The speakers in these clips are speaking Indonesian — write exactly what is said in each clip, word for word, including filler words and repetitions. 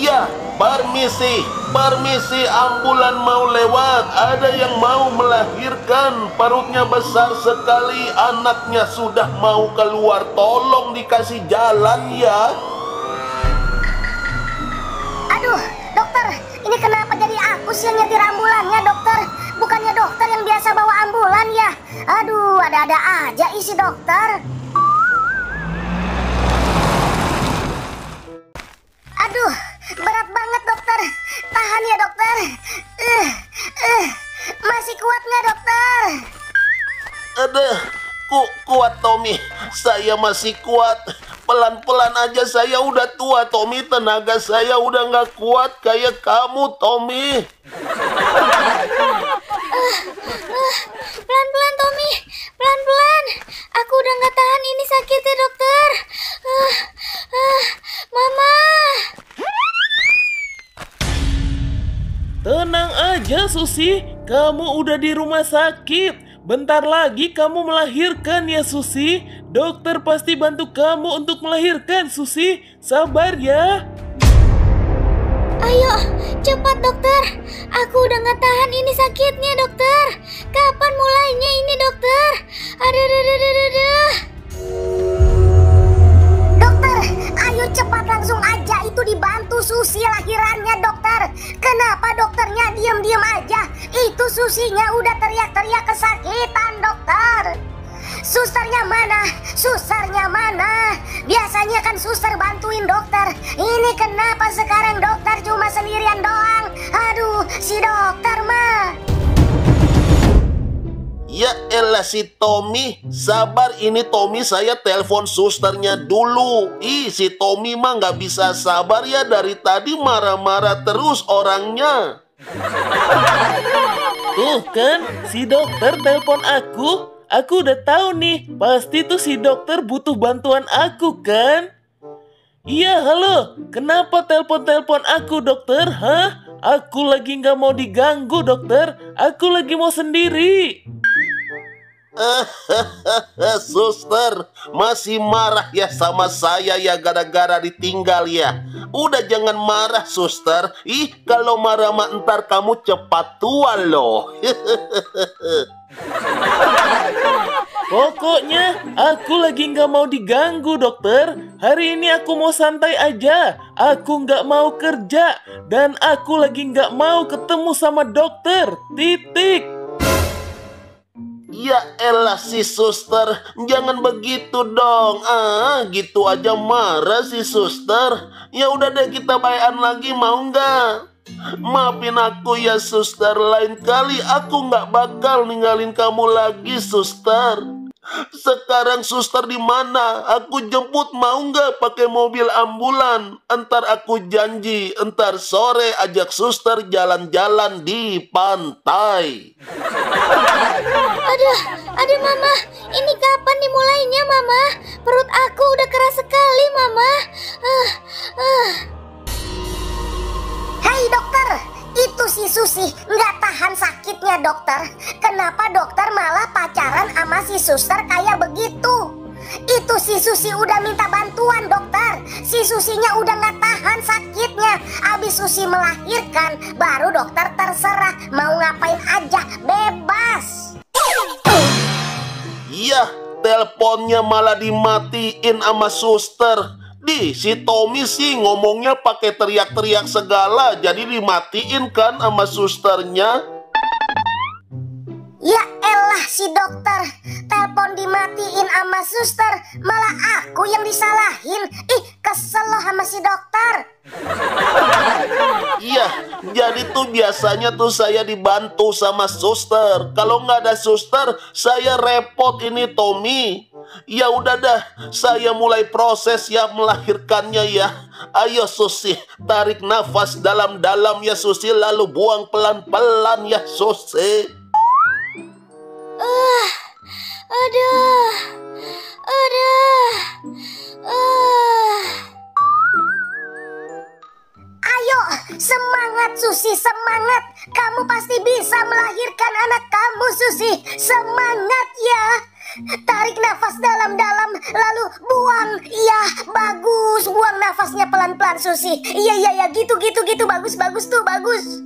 Ya, permisi, permisi, ambulan mau lewat. Ada yang mau melahirkan, perutnya besar sekali, anaknya sudah mau keluar. Tolong dikasih jalan ya. Aduh, dokter, ini kenapa jadi aku sih yang nyetir ambulannya, dokter? Bukannya dokter yang biasa bawa ambulan ya? Aduh, ada-ada aja isi dokter. Aduh, berat banget dokter. Tahan ya dokter. Uh, uh, masih kuat nggak dokter? Aduh, ku kuat Tommy. Saya masih kuat. Pelan-pelan aja, saya udah tua Tommy. Tenaga saya udah nggak kuat kayak kamu Tommy. Uh, uh, pelan-pelan Tommy, pelan-pelan. Aku udah nggak tahan ini sakitnya dokter. Uh, uh, Mama. Tenang aja Susi, kamu udah di rumah sakit. Bentar lagi kamu melahirkan ya Susi. Dokter pasti bantu kamu untuk melahirkan Susi. Sabar ya. Ayo, cepat dokter. Aku udah gak tahan ini sakitnya dokter. Kapan mulainya ini dokter? Aduh, aduh, aduh, aduh, aduh. Dokter, ayo cepat langsung aja itu dibantu Susi lahirannya dokter. Kenapa dokternya diam-diam aja? Itu Susinya udah teriak-teriak kesakitan dokter. Susternya mana? Susternya mana? Biasanya kan suster bantuin dokter. Ini kenapa sekarang dokter cuma sendirian doang? Aduh, si dokter mah. Ya elah si Tommy. Sabar, ini Tommy saya telepon susternya dulu. Ih, si Tommy mah nggak bisa sabar ya, dari tadi marah-marah terus orangnya. Tuh kan, si dokter telepon aku. Aku udah tahu nih, pasti tuh si dokter butuh bantuan aku kan? Iya, halo. Kenapa telepon-telepon aku dokter? Hah? Aku lagi nggak mau diganggu dokter. Aku lagi mau sendiri. Suster, masih marah ya sama saya ya gara-gara ditinggal ya. Udah jangan marah suster. Ih, kalau marah mah ntar kamu cepat tua loh. Pokoknya aku lagi nggak mau diganggu dokter. Hari ini aku mau santai aja. Aku nggak mau kerja. Dan aku lagi nggak mau ketemu sama dokter. Titik. Ya elah si suster, jangan begitu dong. Ah, gitu aja marah si suster. Ya udah deh, kita bayan lagi, mau nggak? Maafin aku ya suster, lain kali aku nggak bakal ninggalin kamu lagi suster. Sekarang suster di mana? Aku jemput, mau nggak pakai mobil ambulan? Entar aku janji, entar sore ajak suster jalan-jalan di pantai. Aduh, aduh mama. Ini kapan dimulainya mama? Perut aku udah keras sekali mama. Uh, uh. Hei dokter, itu si Susi nggak tahan sakitnya dokter. Kenapa dokter malah pacaran sama si suster kayak begitu? Itu si Susi udah minta bantuan dokter. Si Susinya udah nggak tahan sakitnya. Abis Susi melahirkan, baru dokter terserah mau ngapain aja, bebas. Iya, teleponnya malah dimatiin sama suster. Di, si Tommy sih ngomongnya pakai teriak-teriak segala, jadi dimatiin kan sama susternya. Ya elah si dokter, telepon dimatiin sama suster, malah aku yang disalahin. Ih, kesel loh sama si dokter. Iya, jadi tuh biasanya tuh saya dibantu sama suster. Kalau nggak ada suster, saya repot ini Tommy. Ya udah dah, saya mulai proses ya melahirkannya ya. Ayo Susi, tarik nafas dalam-dalam ya Susi, lalu buang pelan-pelan ya Susi. Uh, aduh, aduh, uh. Ayo, semangat Susi, semangat. Kamu pasti bisa melahirkan anak kamu Susi. Semangat ya. Tarik nafas dalam-dalam, lalu buang. Iya, bagus. Buang nafasnya pelan-pelan, Susi. Iya, iya, iya, gitu, gitu, gitu. Bagus, bagus tuh, bagus.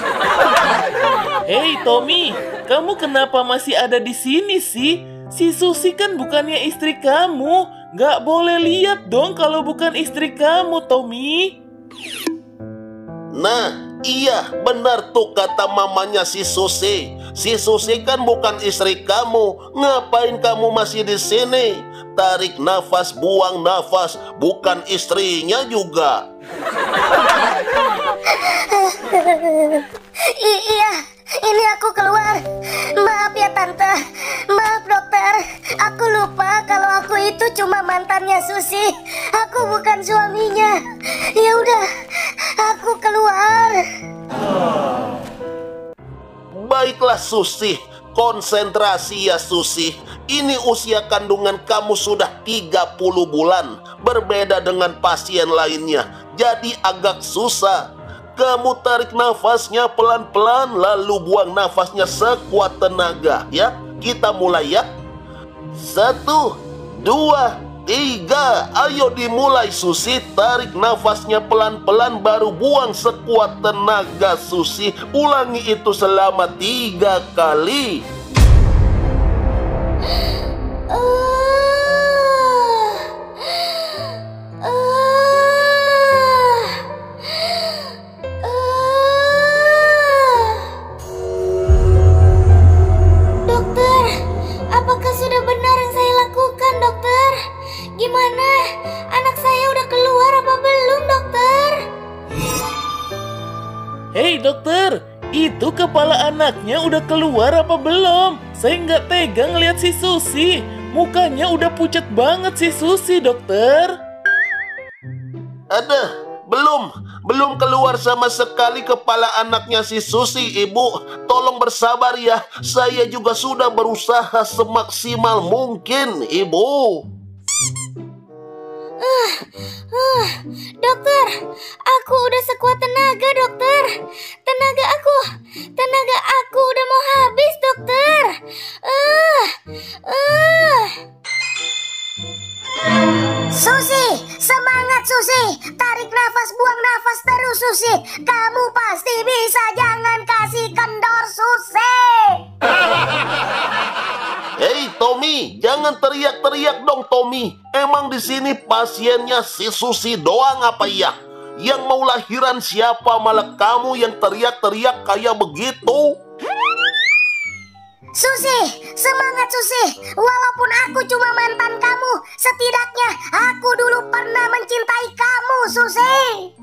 Hei Tommy, kamu kenapa masih ada di sini sih? Si Susi kan bukannya istri kamu. Nggak boleh lihat dong kalau bukan istri kamu, Tommy. Nah, iya benar tuh kata mamanya si Susi. Si Susi kan bukan istri kamu. Ngapain kamu masih di sini? Tarik nafas, buang nafas. Bukan istrinya juga. I- iya, ini aku keluar. Maaf ya Tante. Maaf dokter. Aku lupa kalau aku itu cuma mantannya Susi. Aku bukan suaminya. Ya udah, aku keluar. Baiklah Susi, konsentrasi ya Susi. Ini usia kandungan kamu sudah tiga puluh bulan. Berbeda dengan pasien lainnya, jadi agak susah. Kamu tarik nafasnya pelan-pelan, lalu buang nafasnya sekuat tenaga. Ya, kita mulai ya. Satu, dua, tiga. Ayo dimulai Susi. Tarik nafasnya pelan-pelan, baru buang sekuat tenaga Susi. Ulangi itu selama tiga kali. Dokter, apakah sudah benar yang saya lakukan, dokter? Gimana? Anak saya udah keluar apa belum, dokter? Hei dokter, itu kepala anaknya udah keluar apa belum? Saya nggak tega ngeliat si Susi. Mukanya udah pucat banget si Susi, dokter. Ada, belum, belum keluar sama sekali kepala anaknya si Susi, Ibu. Tolong bersabar ya, saya juga sudah berusaha semaksimal mungkin, Ibu. Uh, uh, dokter, aku udah sekuat tenaga, dokter. Tenaga aku, tenaga aku udah mau habis, dokter. Uh, uh. Susi, semangat Susi. Tarik nafas, buang nafas terus Susi. Kamu pasti bisa, jangan kasih kendor Susi. Hei Tommy, jangan teriak-teriak dong Tommy. Emang di sini pasiennya si Susi doang apa ya? Yang mau lahiran siapa, malah kamu yang teriak-teriak kayak begitu? Susi, semangat Susi. Walaupun aku cuma mantan kamu, setidaknya aku dulu pernah mencintai kamu Susi.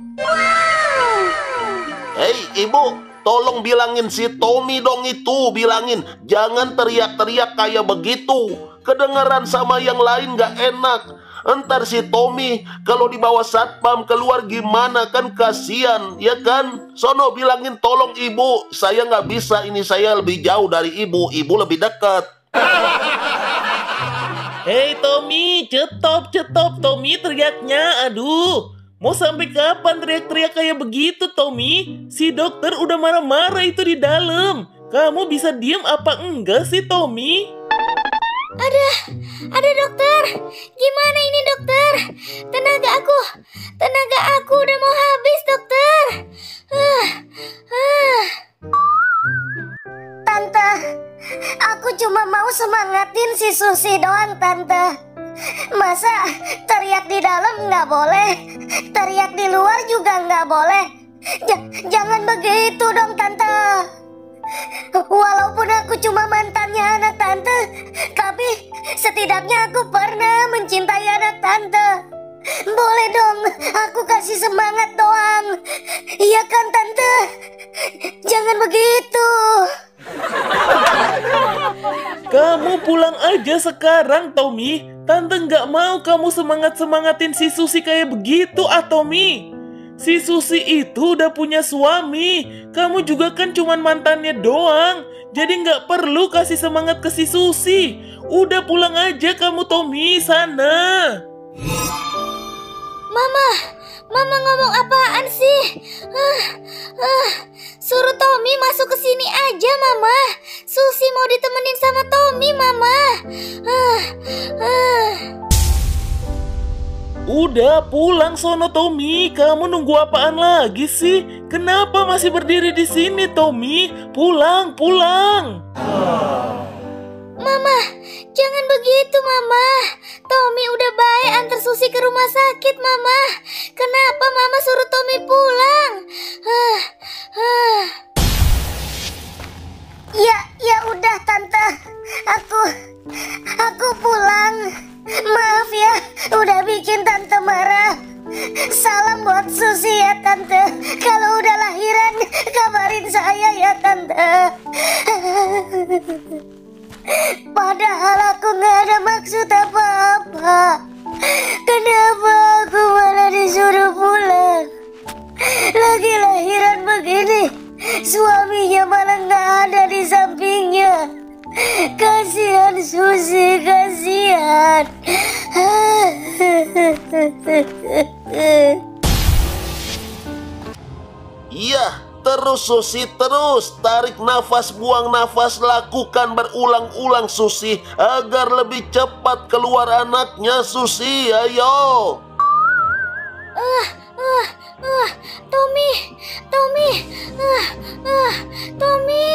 Hei ibu, tolong bilangin si Tommy dong itu. Bilangin, jangan teriak-teriak kayak begitu. Kedengeran sama yang lain gak enak. Entar si Tommy kalau dibawa satpam keluar gimana, kan kasihan, ya kan? Sono bilangin tolong ibu, saya nggak bisa, ini saya lebih jauh dari ibu, ibu lebih dekat. Hei Tommy, cetop cetop Tommy teriaknya. Aduh, mau sampai kapan teriak-teriak kayak begitu Tommy? Si dokter udah marah-marah itu di dalam. Kamu bisa diem apa enggak sih Tommy? Ada, ada dokter. Gimana ini dokter? Tenaga aku, tenaga aku udah mau habis dokter. Uh, uh. Tante, aku cuma mau semangatin si Susi doang Tante. Masa teriak di dalam nggak boleh, teriak di luar juga nggak boleh. J- jangan begitu dong Tante. Walaupun aku cuma mantannya anak Tante, tapi setidaknya aku pernah mencintai anak Tante. Boleh dong, aku kasih semangat doang. Iya kan Tante? Jangan begitu. Kamu pulang aja sekarang Tommy. Tante nggak mau kamu semangat-semangatin si Susi kayak begitu ah Tommy. Si Susi itu udah punya suami. Kamu juga kan cuman mantannya doang. Jadi nggak perlu kasih semangat ke si Susi. Udah pulang aja kamu Tommy, sana. Mama, Mama ngomong apaan sih? Uh, uh, Suruh Tommy masuk ke sini aja, Mama. Susi mau ditemenin sama Tommy, Mama. Ah, ah. Udah pulang sono Tommy, kamu nunggu apaan lagi sih? Kenapa masih berdiri di sini Tommy? Pulang, pulang. Mama, jangan begitu Mama. Tommy udah baik antar Susi ke rumah sakit Mama. Kenapa Mama suruh Tommy pulang? Ah, ah. Ya, ya udah Tante. Aku, aku pulang. Maaf ya, udah bikin Tante marah. Salam buat Susi ya Tante. Kalau udah lahiran, kabarin saya ya Tante. Padahal aku gak ada maksud apa-apa. Kenapa aku malah disuruh pulang? Lagi lahiran begini, suaminya malah gak ada di sampingnya. Kasihan Susi, kasihan. Iya, terus Susi, terus. Tarik nafas, buang nafas, lakukan berulang-ulang Susi. Agar lebih cepat keluar anaknya Susi, ayo. Ah, ah, ah, Tommy, Tommy, ah, ah, Tommy.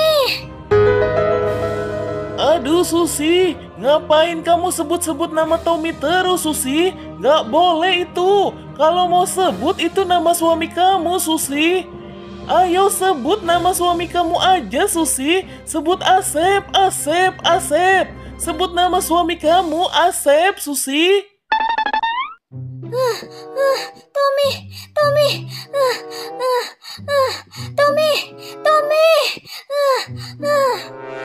Aduh Susi, ngapain kamu sebut-sebut nama Tommy terus Susi? Gak boleh itu. Kalau mau sebut itu nama suami kamu Susi. Ayo sebut nama suami kamu aja Susi. Sebut Asep, Asep, Asep. Sebut nama suami kamu Asep Susi. Ah, ah, Tommy, Tommy, ah, ah, ah, Tommy, Tommy, ah, ah.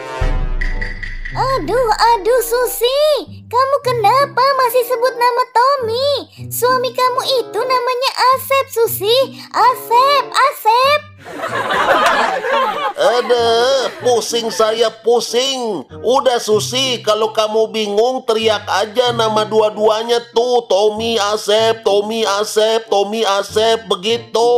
Aduh, aduh Susi, kamu kenapa masih sebut nama Tommy? Suami kamu itu namanya Asep Susi, Asep, Asep. Aduh, pusing saya, pusing. Udah Susi, kalau kamu bingung teriak aja nama dua-duanya tuh. Tommy Asep, Tommy Asep, Tommy Asep, begitu.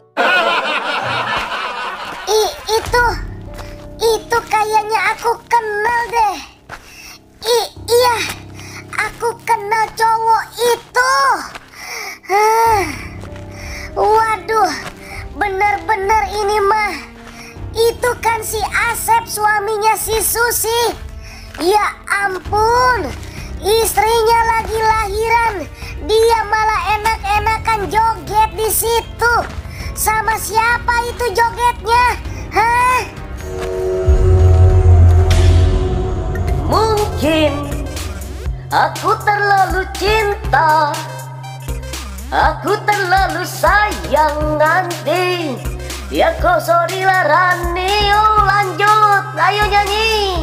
I, itu, itu kayaknya aku kenal deh. I, iya, aku kenal cowok itu. Ah, waduh, bener-bener ini mah. Itu kan si Asep, suaminya si Susi. Ya ampun, istrinya lagi lahiran, dia malah enak-enakan joget di situ. Sama siapa itu jogetnya? Hah? Mungkin aku terlalu cinta, aku terlalu sayang nanti. Ya kau sorry lah Rani, yuk lanjut, ayo nyanyi.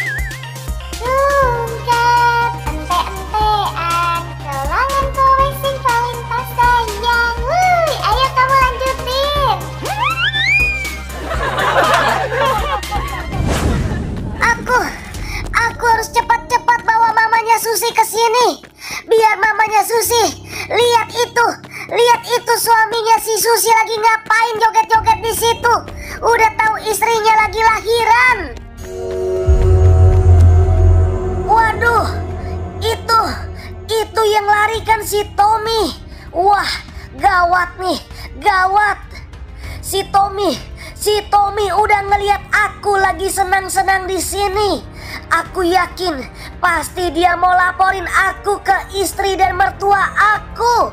Sungkat ente-entean, kelangan kowe sing paling pas sayang. Wuih, ayo kamu lanjutin. Aku, aku harus cepat-cepat bawa mamanya Susi ke sini. Biar mamanya Susi lihat itu, lihat itu suaminya si Susi lagi ngapain joget-joget di situ. Udah tahu istrinya lagi lahiran. Waduh, itu, itu yang larikan si Tommy. Wah, gawat nih, gawat. Si Tommy, si Tommy udah ngelihat aku lagi senang-senang di sini. Aku yakin pasti dia mau laporin aku ke istri dan mertua aku.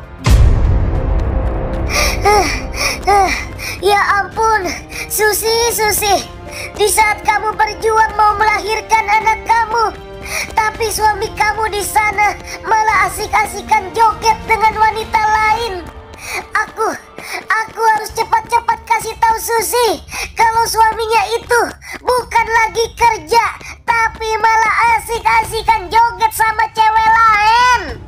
Uh, uh, ya ampun, Susi, Susi. Di saat kamu berjuang mau melahirkan anak kamu, tapi suami kamu di sana malah asik-asikan joget dengan wanita lain. Aku, aku harus cepat-cepat kasih tahu Susi kalau suaminya itu bukan lagi kerja, tapi malah asik-asikan joget sama cewek lain.